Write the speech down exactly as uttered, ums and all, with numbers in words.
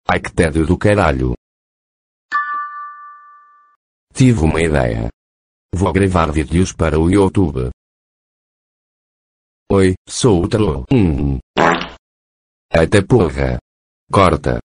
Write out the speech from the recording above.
Ai que tédio do caralho. Tive uma ideia. Vou gravar vídeos para o YouTube. Oi, sou o Troll. Hum. Eita porra. Corta.